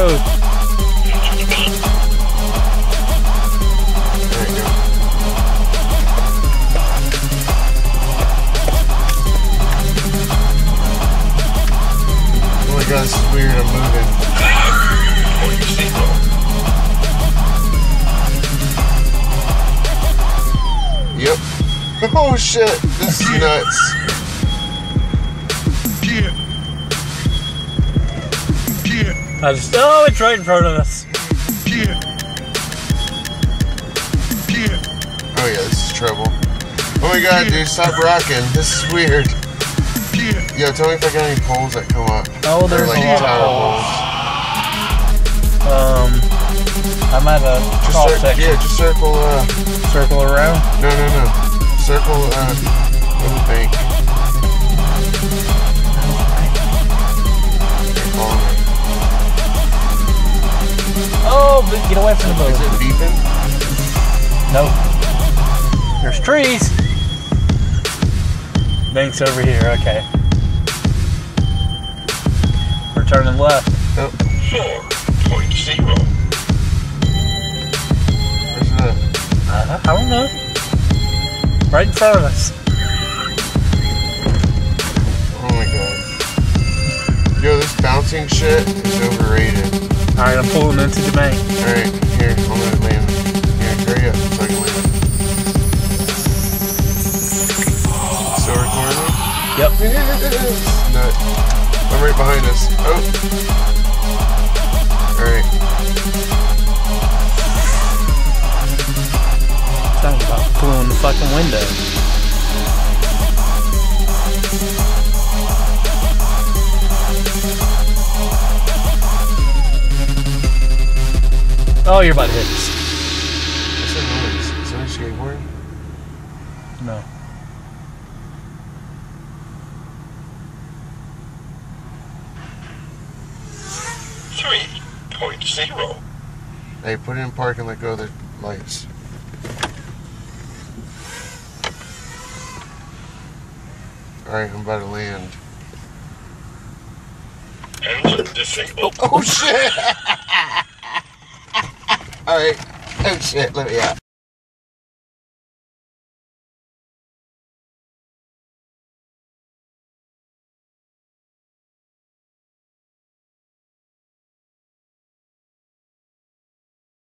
road. There you go. Oh my god, this is weird. I'm moving. Yep. Oh shit, this is nuts. Oh, it's right in front of us. Oh yeah, this is trouble. Oh my god, dude, stop rocking. This is weird. Yo, tell me if I got any poles that come up. Oh, there's like a lot tower of poles. I'm at a cross section. Yeah, just circle, circle around? No. Circle, little bank. Oh, but get away from the boat. Is it beeping? Nope. There's trees. Bank's over here, okay. We're turning left. Oh. 4.0. Where's that? I don't know. Right in front of us. Oh my god. Yo, this bouncing shit is overrated. Alright, I'm pulling into the bank. Alright, here, I'm gonna land. Here, hurry up so I can land. Still recording? Yep. Nut. I'm right behind us. Oh. Alright. Talking about pulling the fucking window. Oh, you're about to hit us. What's that noise? Is that a skateboard? No. .0. Hey, put it in park and let go of the lights. Alright, I'm about to land. Engine disabled. Oh shit! Alright. Oh shit, let me out.